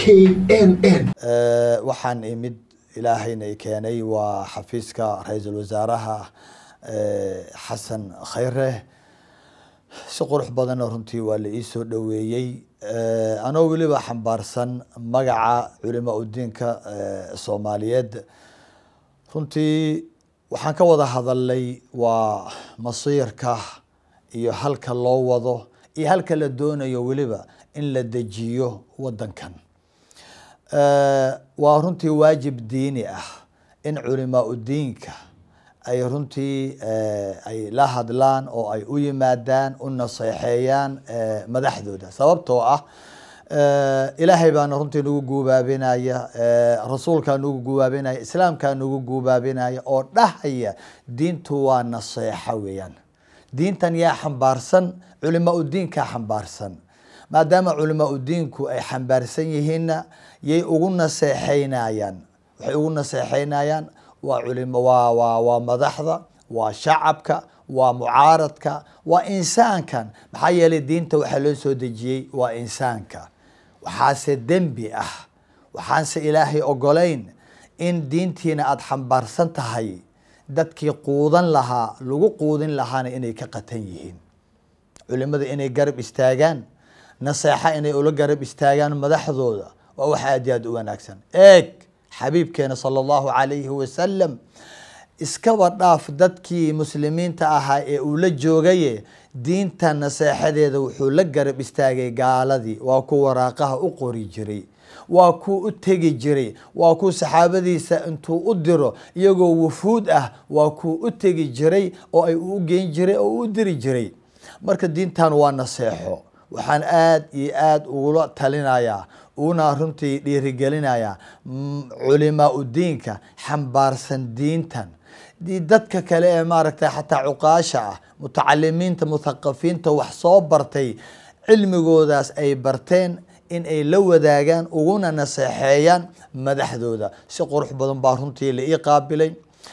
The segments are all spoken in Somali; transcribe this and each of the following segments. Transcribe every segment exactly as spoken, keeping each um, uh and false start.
N N waxaan imid ilaahayna i keenay waa xafiiska ra'iisul wasaaraha xasan khayre si qurux badan runtii waa la ii soo dhaweeyay anoo waliba xambaarsan magaca culimaa u diinka Soomaaliyeed runtii waxaan ka wada hadalay waa masiirka iyo halka loo wado iyo halka la doonayo waliba in la dejiyo wadankan waa runtii waajib diini ah in culimaa u diinka ay runtii ay la hadlaan oo ay u yimaadaan u naseexeeyaan madaxdooda sababtoo ah ilaahay baana runtii nagu guubaabinaya rasuulkaa nagu guubaabinaya islaamkaa nagu guubaabinaya oo dhahaya diintu waa naseexa weeyaan diintan yaa xambaarsan culimaa u diinkaa xambaarsan maadaama culimaa u diinku ay xambaarsan yihiinna yay ugu naseexeynayaan waxay ugu naseexeynayaan waa culimo waa waa waa madaxda waa shacabka waa mucaaradka waa insaankan maxaa yeelay diinta waxaa loo soo dejiyey waa insaanka waxaase dembi ah waxaanse ilaahay ogolayn in diintiina aada xambaarsan tahay dadkii quudan lahaa lagu quudin lahaana inay ka qatan yihiin culimada inay garab istaagaan naseexa inay ula garab istaagaan madaxdooda waa wax aad iyo aad u wanaagsan eeg xabiibkeena sala allahu calayhi wasalam iskaba dhaaf dadkii muslimiinta ahaa ee uu la joogaye diinta naseexadeeda wuxuu la garab istaagay gaaladii waa ku waraaqaha u qori jiray waa ku u tegi jiray waa ku saxaabadiisa intuu u diro iyagoo wufuud ah waa ku u tegi jiray oo ay u geyn jiray oo u diri jiray marka diintan waa naseexo waxaan aad iyo aad ugula talinayaa una runtii dhiirigelinayaa culimaa u diinka xambaarsan diintan dadka kale ee maaragtay xataa cuqaasha ah mutacalimiinta muthaqafiinta wax soo bartay cilmigoodaas ay barteen in ay la wadaagaan uguna naseexeeyaan madaxdooda si qurux badan baa runtii la ii qaabilay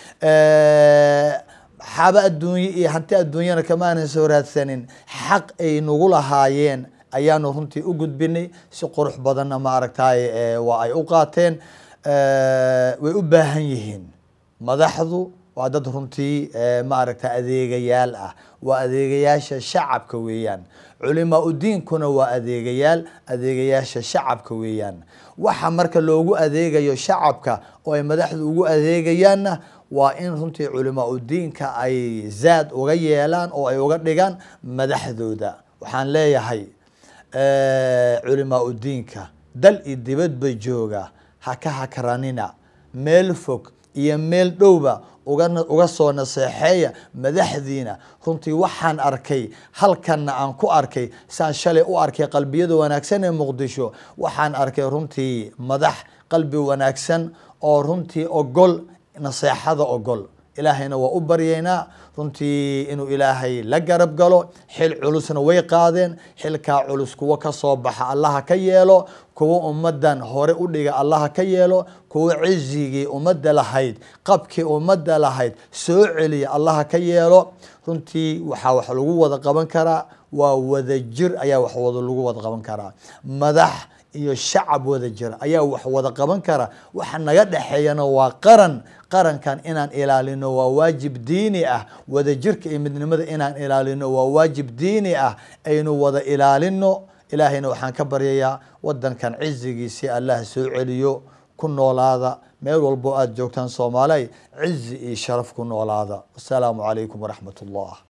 xaba adduunye iyo hanti adduunyana kamaanan soo raadsanin xaq ay nagu lahaayeen ayaanu runtii u gudbinay si qurux badanna maaragtay waa ay u qaateen way u baahan yihiin madaxdu waa dad runtii maaragtay adeegayaal ah waa adeegayaasha shacabka weeyaan culimaa u diinkuna waa adeegayaal adeegayaasha shacabka weeyaan waxa marka loogu adeegayo shacabka oo ay madaxdu ugu adeegayaanna waa in runtii culimaa u diinka ay zaad uga yeelaan oo ay uga dhigaan madaxdooda waxaan leeyahay culimaa u diinka dal iyo dibadba jooga ha ka hakranina meel fog iyo meel dhowba uga uga soo naseexeeya madaxdiina runtii waxaan arkay halkanna aan ku arkay saan shalay u arkay qalbiyada wanaagsan ee muqdisho waxaan arkay runtii madax qalbi wanaagsan oo runtii ogol naseexada ogol ilaahayna waa u baryeynaa runtii inuu ilaahay la garab galo xil culusna way qaadeen xilkaa culus kuwa ka soo baxa allaha ka yeelo kuwa ummadan hore u dhiga allaha ka yeelo kuwa cizigii ummadda lahayd qabkii ummadda lahayd soo celiya allaha ka yeelo runtii waxaa wax lagu wada qaban karaa waa wadajir ayaa wax wada lagu wada qaban karaa madax iyo shacab wada jira ayaa wax wada qaban kara waxa naga dhaxeeyana waa qaran qarankan inaan ilaalino waa waajib diini ah wada jirka iyo midnimada inaan ilaalino waa waajib diini ah aynu wada ilaalino ilaahayna waxaan ka baryayaa wadankan cizigiisi allah soo celiyo ku noolaada meel walbo aad joogtaan Soomaaliya cizi iyo sharaf ku noolaada assalaamu calaykum waraxmatullaah